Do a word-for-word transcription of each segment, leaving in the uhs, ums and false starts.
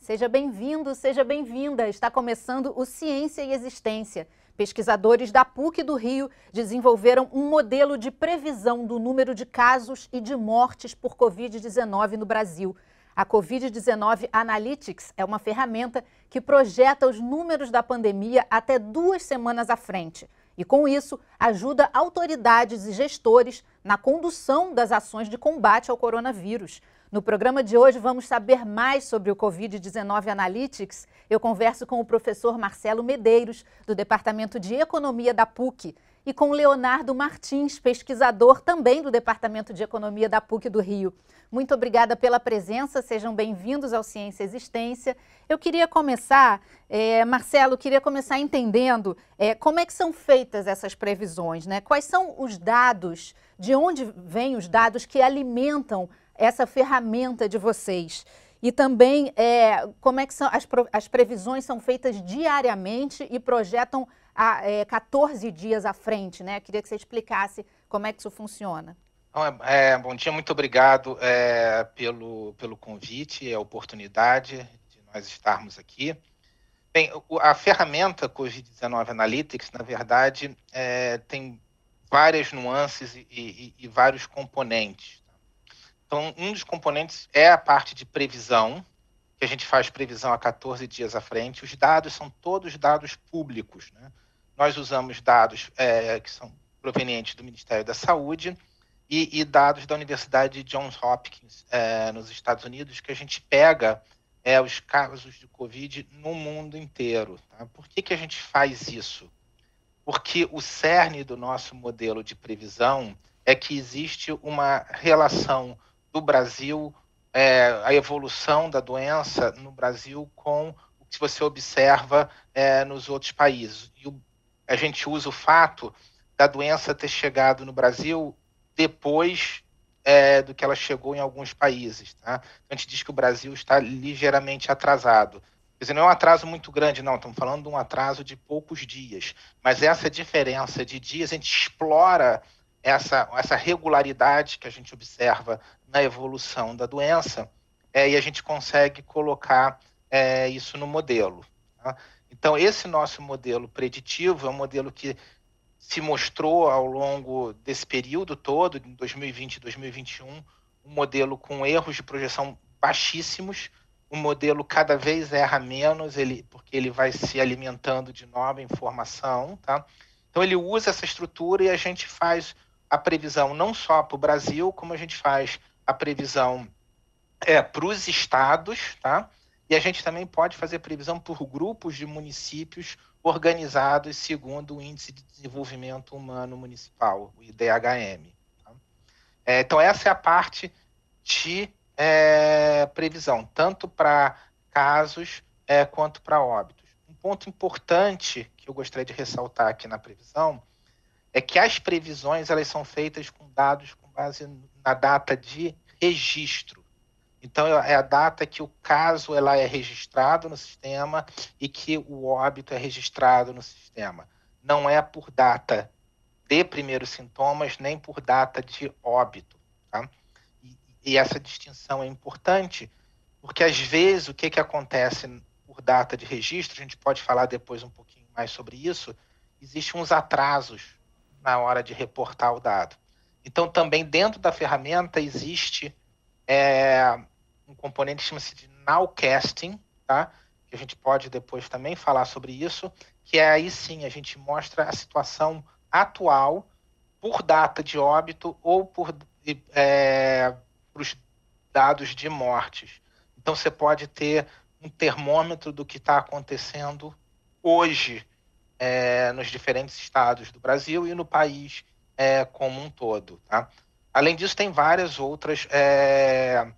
Seja bem-vindo, seja bem-vinda. Está começando o Ciência e Existência. Pesquisadores da PUC do Rio desenvolveram um modelo de previsão do número de casos e de mortes por covid dezenove no Brasil. A covid dezenove Analytics é uma ferramenta que projeta os números da pandemia até duas semanas à frente. E, com isso, ajuda autoridades e gestores na condução das ações de combate ao coronavírus. No programa de hoje, vamos saber mais sobre o covid dezenove Analytics. Eu converso com o professor Marcelo Medeiros, do Departamento de Economia da PUC, e com Leonardo Martins, pesquisador também do Departamento de Economia da PUC do Rio. Muito obrigada pela presença, sejam bem-vindos ao Ciência e Existência. Eu queria começar, é, Marcelo, queria começar entendendo é, como é que são feitas essas previsões, né? Quais são os dados, de onde vêm os dados que alimentam essa ferramenta de vocês? E também é, como é que são as, as previsões são feitas diariamente e projetam a é, quatorze dias à frente, né? Eu queria que você explicasse como é que isso funciona. É, bom dia, muito obrigado é, pelo, pelo convite e a oportunidade de nós estarmos aqui. Bem, a ferramenta covid dezenove Analytics, na verdade, é, tem várias nuances e, e, e vários componentes. Então, um dos componentes é a parte de previsão, que a gente faz previsão a quatorze dias à frente. Os dados são todos dados públicos, né? Nós usamos dados é, que são provenientes do Ministério da Saúde e, e dados da Universidade de Johns Hopkins, é, nos Estados Unidos, que a gente pega é, os casos de Covid no mundo inteiro. Tá? Por que, que a gente faz isso? Porque o cerne do nosso modelo de previsão é que existe uma relação do Brasil, é, a evolução da doença no Brasil com o que você observa é, nos outros países. E o, a gente usa o fato da doença ter chegado no Brasil depois é, do que ela chegou em alguns países. Tá? A gente diz que o Brasil está ligeiramente atrasado. Quer dizer, não é um atraso muito grande, não. Estamos falando de um atraso de poucos dias. Mas essa diferença de dias, a gente explora essa, essa regularidade que a gente observa na evolução da doença é, e a gente consegue colocar é, isso no modelo. Tá? Então, esse nosso modelo preditivo é um modelo que se mostrou ao longo desse período todo, em dois mil e vinte e dois mil e vinte e um, um modelo com erros de projeção baixíssimos, um modelo cada vez erra menos, ele, porque ele vai se alimentando de nova informação. Tá? Então, ele usa essa estrutura e a gente faz a previsão não só para o Brasil, como a gente faz a previsão é, para os estados, tá? E a gente também pode fazer previsão por grupos de municípios organizados segundo o Índice de Desenvolvimento Humano Municipal, o I D H M. Tá? É, então, essa é a parte de é, previsão, tanto para casos é, quanto para óbitos. Um ponto importante que eu gostaria de ressaltar aqui na previsão é que as previsões elas são feitas com dados com base na data de registro. Então, é a data que o caso ela é registrado no sistema e que o óbito é registrado no sistema. Não é por data de primeiros sintomas, nem por data de óbito. Tá? E, e essa distinção é importante, porque, às vezes, o que, que acontece por data de registro, a gente pode falar depois um pouquinho mais sobre isso, existem uns atrasos na hora de reportar o dado. Então, também dentro da ferramenta existe é, um componente que chama-se de nowcasting, tá? Que a gente pode depois também falar sobre isso, que é aí sim a gente mostra a situação atual por data de óbito ou por é, os dados de mortes. Então, você pode ter um termômetro do que está acontecendo hoje É, nos diferentes estados do Brasil e no país é, como um todo. Tá? Além disso, tem várias outras é,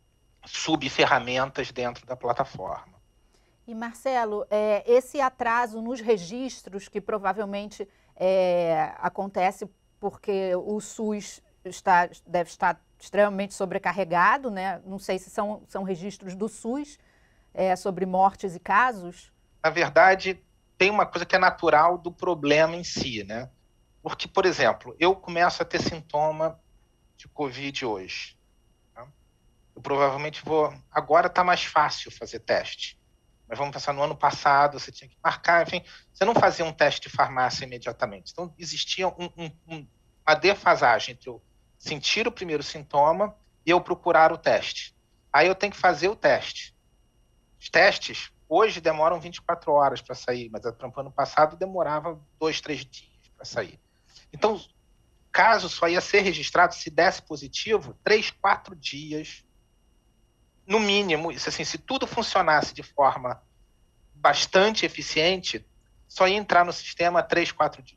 sub-ferramentas dentro da plataforma. E, Marcelo, é, esse atraso nos registros, que provavelmente é, acontece porque o SUS está, deve estar extremamente sobrecarregado, né? Não sei se são, são registros do SUS é, sobre mortes e casos. Na verdade, tem uma coisa que é natural do problema em si, né? Porque, por exemplo, eu começo a ter sintoma de Covid hoje. Tá? eu provavelmente vou... Agora está mais fácil fazer teste. Mas vamos pensar, no ano passado, você tinha que marcar, enfim, você não fazia um teste de farmácia imediatamente. Então, existia um, um, um, uma defasagem entre eu sentir o primeiro sintoma e eu procurar o teste. Aí eu tenho que fazer o teste. Os testes, hoje, demoram vinte e quatro horas para sair, mas no ano passado demorava dois, três dias para sair. Então, caso só ia ser registrado, se desse positivo, três, quatro dias, no mínimo. Isso, assim, se tudo funcionasse de forma bastante eficiente, só ia entrar no sistema três, quatro dias.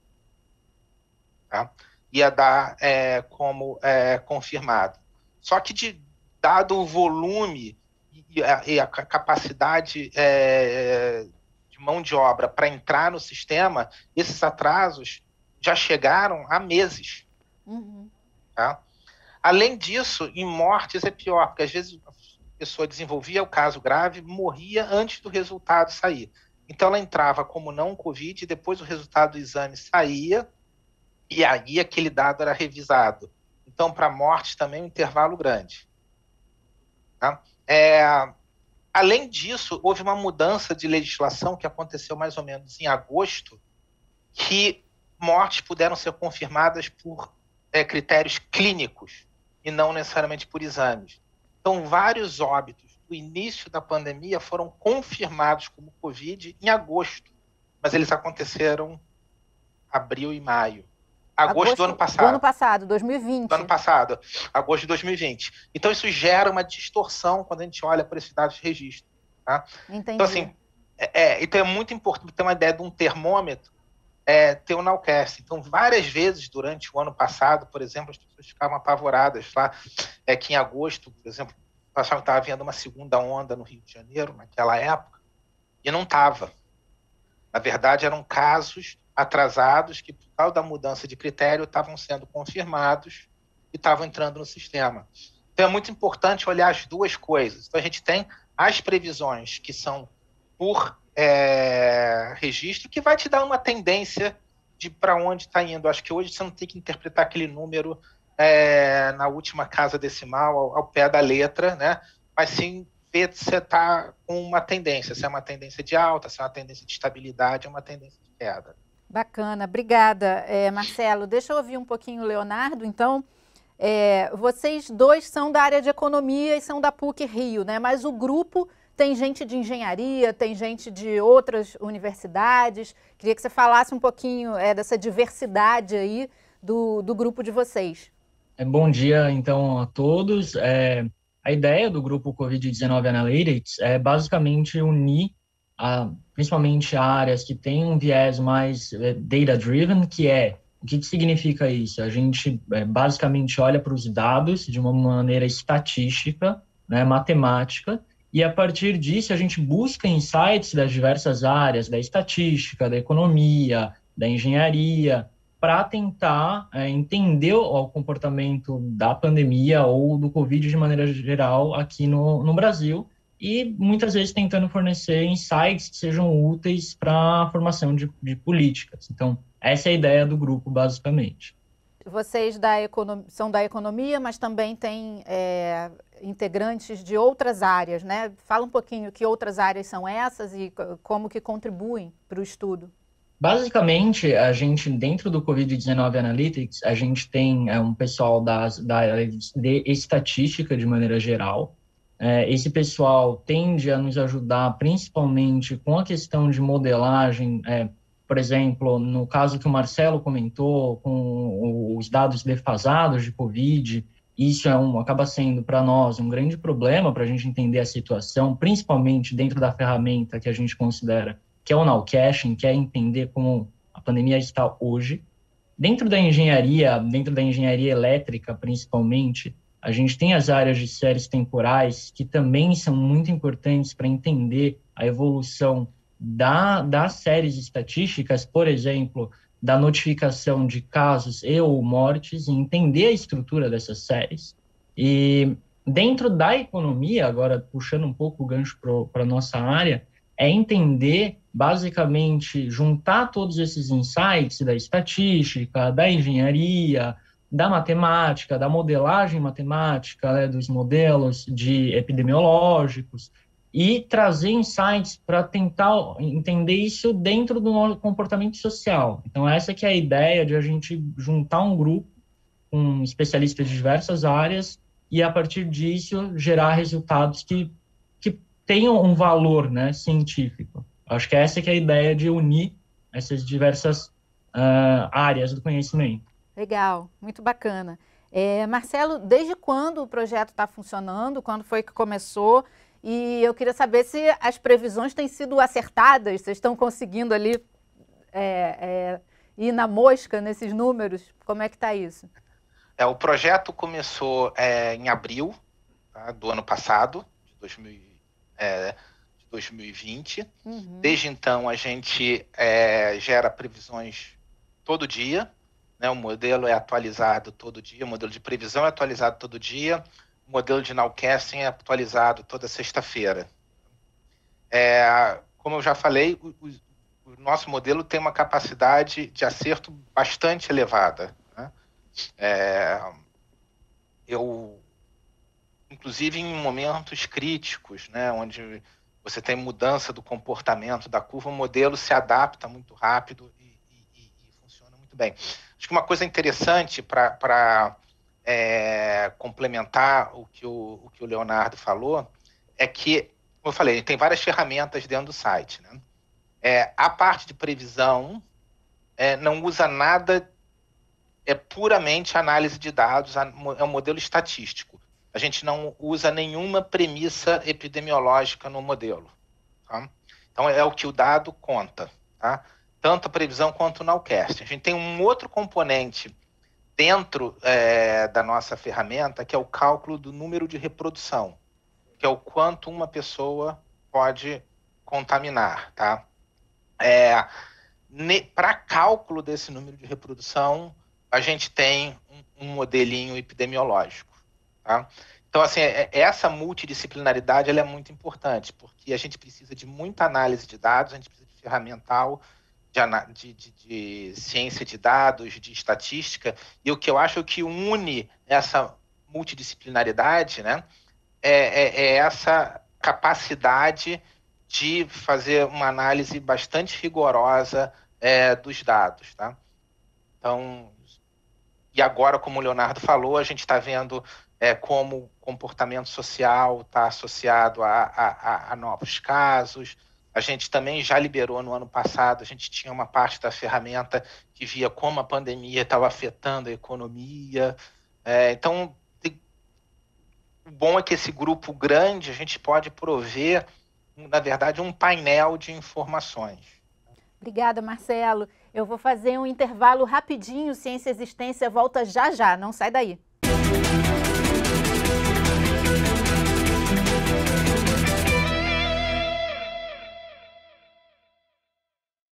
Tá? Ia dar é, como é, confirmado. Só que, de, dado o volume e a, e a capacidade é, de mão de obra para entrar no sistema, esses atrasos já chegaram há meses. Uhum. Tá? Além disso, em mortes é pior, porque às vezes a pessoa desenvolvia o caso grave, morria antes do resultado sair. Então ela entrava como não Covid, e depois o resultado do exame saía, e aí aquele dado era revisado. Então, para mortes também um intervalo grande. Tá? É, além disso, houve uma mudança de legislação que aconteceu mais ou menos em agosto, que mortes puderam ser confirmadas por é, critérios clínicos e não necessariamente por exames. Então, vários óbitos do início da pandemia foram confirmados como Covid em agosto, mas eles aconteceram em abril e maio. Agosto, agosto do ano passado. Do ano passado, dois mil e vinte. Do ano passado, agosto de dois mil e vinte. Então, isso gera uma distorção quando a gente olha por esses dados de registro. Tá? Entendi. Então, assim, é, é, então é muito importante ter uma ideia de um termômetro, é, ter o Nowcast. Então, várias vezes durante o ano passado, por exemplo, as pessoas ficavam apavoradas lá, é, que em agosto, por exemplo, achavam que estava havendo uma segunda onda no Rio de Janeiro, naquela época, e não estava. Na verdade, eram casos atrasados que, por causa da mudança de critério, estavam sendo confirmados e estavam entrando no sistema. Então, é muito importante olhar as duas coisas. Então, a gente tem as previsões que são por é, registro, que vai te dar uma tendência de para onde está indo. Acho que hoje você não tem que interpretar aquele número é, na última casa decimal, ao, ao pé da letra, né? Mas sim ver se você está com uma tendência, se é uma tendência de alta, se é uma tendência de estabilidade, ou uma tendência de queda. Bacana, obrigada, é, Marcelo. Deixa eu ouvir um pouquinho o Leonardo, então. É, vocês dois são da área de economia e são da PUC Rio, né? Mas o grupo tem gente de engenharia, tem gente de outras universidades. Queria que você falasse um pouquinho é, dessa diversidade aí do, do grupo de vocês. É, bom dia, então, a todos. É, a ideia do grupo covid dezenove Analytics é basicamente unir a, principalmente áreas que têm um viés mais é, data-driven, que é, o que, que significa isso? A gente é, basicamente olha para os dados de uma maneira estatística, né, matemática, e a partir disso a gente busca insights das diversas áreas, da estatística, da economia, da engenharia, para tentar é, entender o comportamento da pandemia ou do Covid de maneira geral aqui no, no Brasil, e muitas vezes tentando fornecer insights que sejam úteis para a formação de, de políticas. Então, essa é a ideia do grupo, basicamente. Vocês da econom... são da economia, mas também têm é, integrantes de outras áreas, né? Fala um pouquinho que outras áreas são essas e como que contribuem para o estudo. Basicamente, a gente, dentro do covid dezenove Analytics, a gente tem é, um pessoal das, da área de estatística de maneira geral. É, esse pessoal tende a nos ajudar principalmente com a questão de modelagem, é, por exemplo, no caso que o Marcelo comentou, com os dados defasados de Covid, isso é um, acaba sendo para nós um grande problema para a gente entender a situação, principalmente dentro da ferramenta que a gente considera que é o nowcasting, que é entender como a pandemia está hoje. Dentro da engenharia, dentro da engenharia elétrica, principalmente, a gente tem as áreas de séries temporais que também são muito importantes para entender a evolução da, das séries estatísticas, por exemplo, da notificação de casos e ou mortes, e entender a estrutura dessas séries. E dentro da economia, agora puxando um pouco o gancho para a nossa área, é entender, basicamente, juntar todos esses insights da estatística, da engenharia, da matemática, da modelagem matemática, né, dos modelos de epidemiológicos, e trazer insights para tentar entender isso dentro do nosso comportamento social. Então, essa que é a ideia de a gente juntar um grupo com especialistas de diversas áreas e, a partir disso, gerar resultados que, que tenham um valor, né, científico. Acho que essa que é a ideia de unir essas diversas uh, áreas do conhecimento. Legal, muito bacana. É, Marcelo, desde quando o projeto está funcionando? Quando foi que começou? E eu queria saber se as previsões têm sido acertadas, vocês estão conseguindo ali é, é, ir na mosca nesses números? Como é que está isso? É, o projeto começou é, em abril, tá, do ano passado, de, dois mil, é, de dois mil e vinte. Uhum. Desde então, a gente é, gera previsões todo dia, né? O modelo é atualizado todo dia, o modelo de previsão é atualizado todo dia, o modelo de nowcasting é atualizado toda sexta-feira. É, como eu já falei, o, o, o nosso modelo tem uma capacidade de acerto bastante elevada. Né? É, eu, inclusive em momentos críticos, né, onde você tem mudança do comportamento da curva, o modelo se adapta muito rápido e, e, e funciona muito bem. Acho que uma coisa interessante para é, complementar o que o, o que o Leonardo falou é que, como eu falei, tem várias ferramentas dentro do site. Né? É, a parte de previsão é, não usa nada, é puramente análise de dados, é um modelo estatístico. A gente não usa nenhuma premissa epidemiológica no modelo. Tá? Então, é o que o dado conta. Tá? Tanto a previsão quanto o nowcast. A gente tem um outro componente dentro é, da nossa ferramenta, que é o cálculo do número de reprodução, que é o quanto uma pessoa pode contaminar. Tá? É, para cálculo desse número de reprodução, a gente tem um, um modelinho epidemiológico. Tá? Então, assim, essa multidisciplinaridade ela é muito importante, porque a gente precisa de muita análise de dados, a gente precisa de ferramental, de, de, de, de ciência de dados, de estatística, e o que eu acho que une essa multidisciplinaridade, né, é, é, é essa capacidade de fazer uma análise bastante rigorosa é, dos dados. Tá? Então, e agora, como o Leonardo falou, a gente está vendo é, como o comportamento social está associado a, a, a novos casos. A gente também já liberou no ano passado, a gente tinha uma parte da ferramenta que via como a pandemia estava afetando a economia. É, então, tem, o bom é que esse grupo grande, a gente pode prover, na verdade, um painel de informações. Obrigada, Marcelo. Eu vou fazer um intervalo rapidinho, Ciência e Existência volta já já, não sai daí.